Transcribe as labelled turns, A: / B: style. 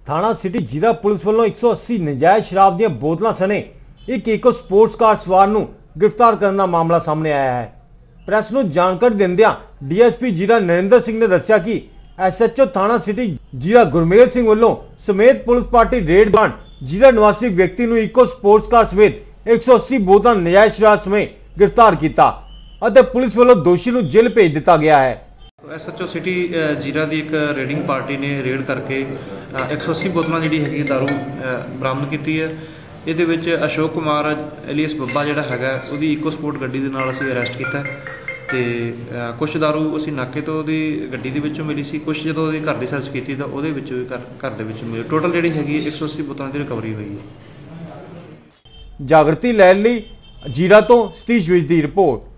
A: थाना सिटी जीरा पुलिस वालों 180 नजायज शराब दी बोतलों सने एक इको स्पोर्ट्स कार सवार नूं गिरफ्तार करने का मामला सामने आया है। प्रेस नूं जानकारी दिंदियां डीएसपी जीरा नरेंद्र सिंह ने दस्सिया कि SHO थाना सिटी जीरा गुरमेल सिंह वालों समेत पुलिस पार्टी रेड दौरान जीरा निवासी व्यक्ति नूं इको स्पोर्ट्स कार समेत 180 बोतल नजायज शराब समेत गिरफ्तार किया और पुलिस वालों दोषी नूं जेल भेज दिता गया है।
B: SHO सिटी जीरा की एक रेडिंग पार्टी ने रेड करके 180 बोतलों जी है दारू बरामद की है। ये अशोक कुमार एलियस बब्बा जोड़ा है वो इको स्पोर्ट गड्डी के नाल असीं अरैसट किया ते कुछ दारू असीं नाके तो गड्डी दे विचों मिली सी, कुछ जो घर की सर्च की तो वो घर दे विचों मिली। टोटल जी हैगी 180 बोतलों की रिकवरी हुई है।
A: जागृति लैन लई जीरा तो सतीश विज दी रिपोर्ट।